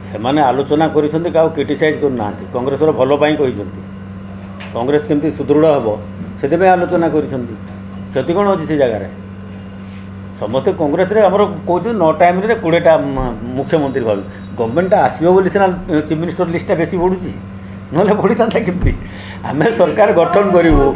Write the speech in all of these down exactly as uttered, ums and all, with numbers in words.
से माने आलोचना करिसेंती का क्रिटिसाइज करना कांग्रेस भल कही कांग्रेस केमती सुदृढ़ हम से आलोचना करिसेंती क्षति कौन अच्छी से जगार समस्ते कांग्रेस रे हमर कहते नौ टाइम रे कोड़ेटा मुख्यमंत्री भाव गवर्नमेंट आसो बोली सीना चीफ मिनिस्टर लिस्ट बेसी बढ़ुची ना बढ़ी था केमती आम सरकार गठन करूँ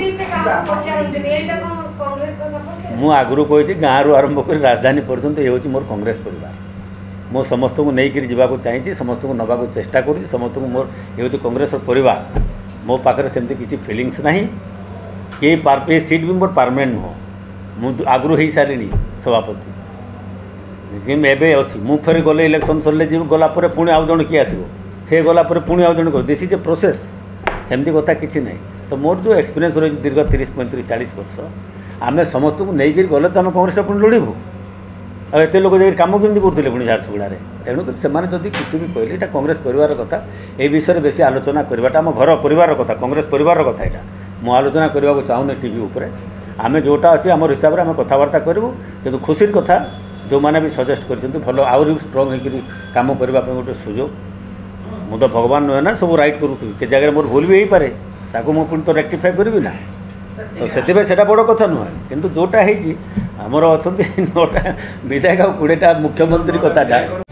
मु आगु कही गाँव रु आरंभ कर राजधानी पर्यंत ये मोर कांग्रेस परिवार मो समस्त को नहीं जावाक चाहिए समस्त को नवा चेष्टा करुँच समस्त को मोर ये कांग्रेस परिवार मो पाखे सेमती किसी फिलिंग्स ना ये सीट भी मोर परमानेंट नुह मुझे आगु हो सारे सभापति लेकिन एवं अच्छी मु फेर गले इलेक्शन सरले जी गलापर पुणी आउ जन किए आसो से गलापर पुणी आउ जन दिस इज ए प्रोसेस सेमती कथा किसी ना तो मोर जो एक्सपीरियंस रही दीर्घ तीस पैंतीस चालीस वर्ष आम समस्त को लेकिन गले तो आम कांग्रेस पुणी लड़बू आत लोक जाकर कम केमी करुले पुणी झारसुगुड़े तेणुक से किसी भी कहले यहाँ कांग्रेस परिवार कथा ये विषय में बेसी आलोचना करवाटा आम घर परिवार कथा कांग्रेस परिवार कथा यहाँ मु आलोचना करने को चाहूनी टीवी उपर आम जोटा अच्छे आम हिसाब से आम कथबार्ता करूँ कि खुशी कथा जो मैंने भी सजेस्ट कर भल आहरी स्ट्रंग होकर कम करने गोटे सुजोग मु तो भगवान नुहे ना सब राइट करूँ के जगह मोर भूल भी हो पारे ताकू मु पुणी तो रेक्टिफाई करी ना तो से बड़ कथा नुहे किंतु जोटा होमर अच्छा नौटा विधायक कोड़ेटा मुख्यमंत्री कथाटा